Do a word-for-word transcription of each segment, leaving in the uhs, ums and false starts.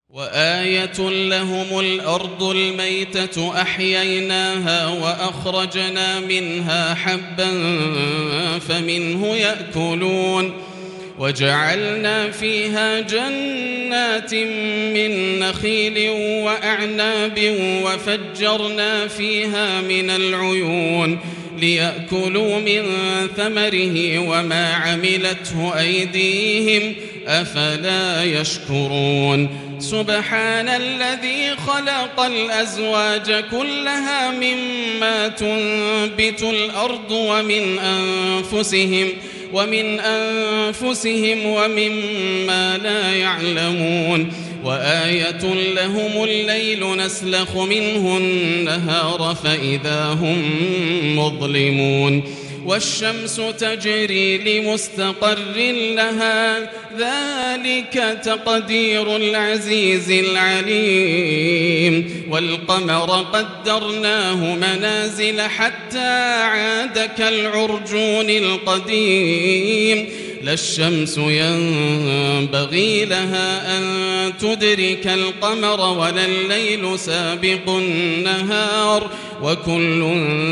وآية لهم الأرض الميتة أحييناها وأخرجنا منها حبا فمنه يأكلون وجعلنا فيها جنات من نخيل وأعناب وفجرنا فيها من العيون ليأكلوا من ثمره وما عملته أيديهم أفلا يشكرون سبحان الذي خلق الأزواج كلها مما تنبت الأرض ومن أنفسهم ومن أنفسهم ومما لا يعلمون وآية لهم الليل نسلخ منه النهار فإذا هم مظلمون والشمس تجري لمستقر لها ذلك تقدير العزيز العليم والقمر قدرناه منازل حتى عاد كالعرجون القديم لا الشمس ينبغي لها أن تدرك القمر ولا الليل سابق النهار وكل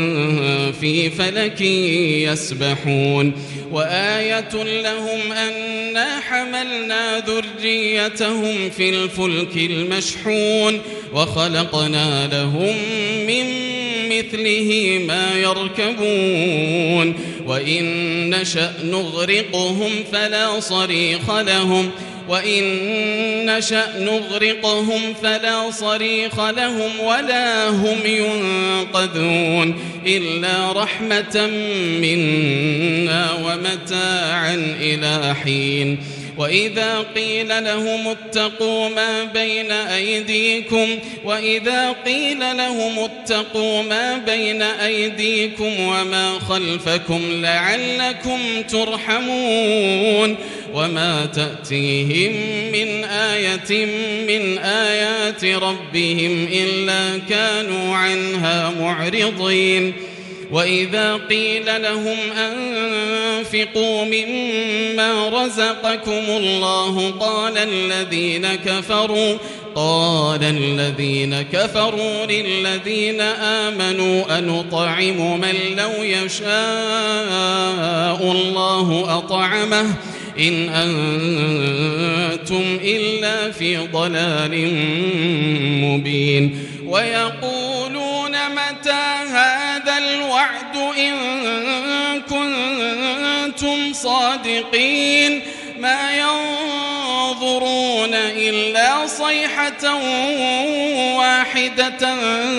في فلك يسبحون وآية لهم أنا حملنا ذريتهم في الفلك المشحون وخلقنا لهم من مثله ما يركبون وإن نشأ نغرقهم فلا صريخ لهم وإن نشأ نغرقهم فلا صريخ لهم ولا هم ينقذون إلا رحمة منا ومتاعا إلى حين وإذا قيل لهم اتقوا ما بين أيديكم وإذا قيل لهم اتقوا ما بين أيديكم وما خلفكم لعلكم ترحمون وما تأتيهم من آية من آيات ربهم إلا كانوا عنها معرضين وإذا قيل لهم أنفقوا مما رزقكم الله قال الذين كفروا قال الذين كفروا للذين آمنوا أنطعم من لو يشاء الله أطعمه إن أنتم إلا في ضلال مبين ويقولون متى هذا الوعد إن كنتم صادقين ما ينظرون إلا صيحة واحدة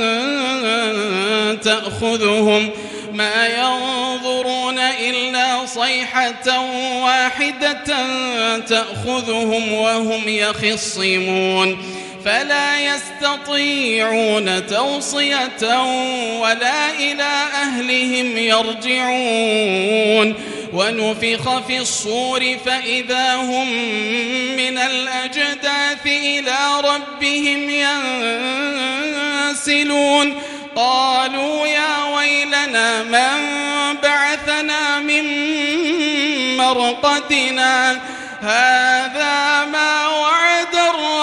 تأخذهم ما ينظرون إلا صيحة واحدة تأخذهم وهم يخصمون فلا يستطيعون توصية ولا إلى أهلهم يرجعون ونفخ في الصور فإذا هم من الأجداث إلى ربهم ينسلون قالوا يا ويلنا من بعثنا من مرقدنا هذا ما وعد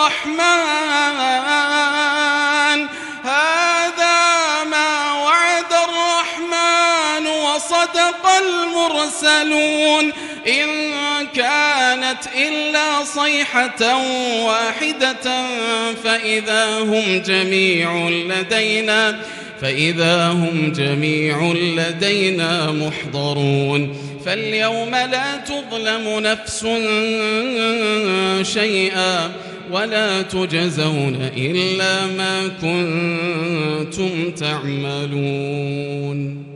الرحمن هذا ما وعد الرحمن وصدق المرسلون إن كانت إلا صيحة واحدة فإذا هم جميع لدينا فإذا هم جميع لدينا محضرون فاليوم لا تظلم نفس شيئا ولا تجزون إلا ما كنتم تعملون.